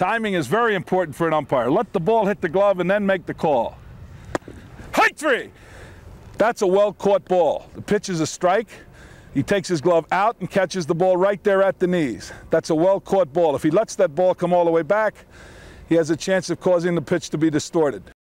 Timing is very important for an umpire. Let the ball hit the glove and then make the call. Hike 3! That's a well-caught ball. The pitch is a strike. He takes his glove out and catches the ball right there at the knees. That's a well-caught ball. If he lets that ball come all the way back, he has a chance of causing the pitch to be distorted.